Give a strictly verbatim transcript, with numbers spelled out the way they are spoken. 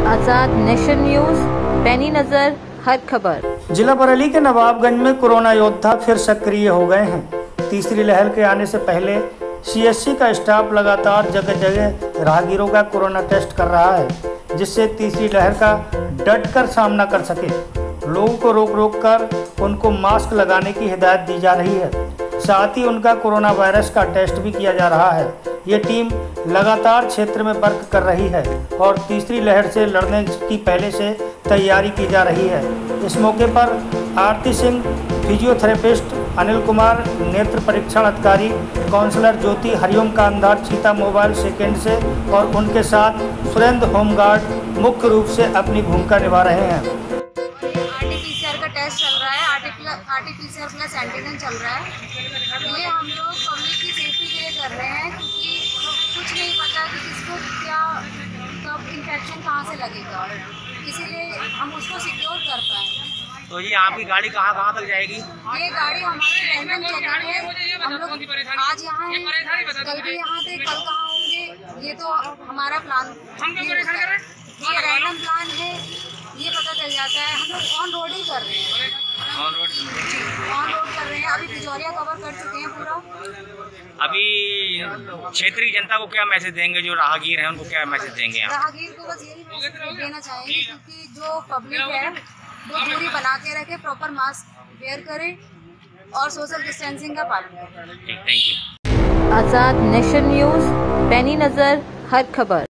आजाद nation news, पैनी नजर हर खबर। जिला बरेली के नवाबगंज में कोरोना योद्धा फिर सक्रिय हो गए हैं। तीसरी लहर के आने से पहले सीएससी का स्टाफ लगातार जगह जगह राहगीरों का कोरोना टेस्ट कर रहा है, जिससे तीसरी लहर का डट कर सामना कर सके। लोगों को रोक रोक कर उनको मास्क लगाने की हिदायत दी जा रही है, साथ ही उनका कोरोना वायरस का टेस्ट भी किया जा रहा है। ये टीम लगातार क्षेत्र में वर्क कर रही है और तीसरी लहर से लड़ने की पहले से तैयारी की जा रही है। इस मौके पर आरती सिंह, फिजियोथेरेपिस्ट अनिल कुमार, नेत्र परीक्षण अधिकारी काउंसलर ज्योति, हरिओम कांधार चीता मोबाइल सेकेंड से और उनके साथ सुरेंद्र होमगार्ड मुख्य रूप से अपनी भूमिका निभा रहे हैं। आरटीपीसीआर का टेस्ट चल रहा है, आरटीपीसीआर प्लस एंटीजन चल रहा है। ये हम लोग पब्लिक की सेफ्टी के लिए कर रहे हैं, क्योंकि कुछ नहीं पता कि किसको क्या कब इन्फेक्शन कहाँ से लगेगा, इसीलिए हम उसको सिक्योर कर पाएँ। तो ये आपकी गाड़ी कहाँ कहाँ तक जाएगी? ये गाड़ी हमारी रैंडम जगह है, हम लोग आज यहाँ हैं, कल भी यहाँ थे, कल कहाँ होंगे ये तो हमारा प्लान, ये रैंडम प्लान है, ये पता चल जाता है। हम लोग ऑन रोड ही कर रहे हैं, ऑन रोड ऑन रोड कर रहे हैं। अभी बिजौरिया कवर कर चुके हैं पूरा। अभी क्षेत्रीय जनता को क्या मैसेज देंगे, जो राहगीर हैं उनको क्या मैसेज देंगे आप? राहगीर को बस यही मैसेज देना चाहेंगे, क्योंकि जो पब्लिक है वो दूरी बना के रखे, प्रॉपर मास्क वेयर करें और सोशल डिस्टेंसिंग का पालन करें। Thank you. Azad nation news, पैनी नजर हर खबर।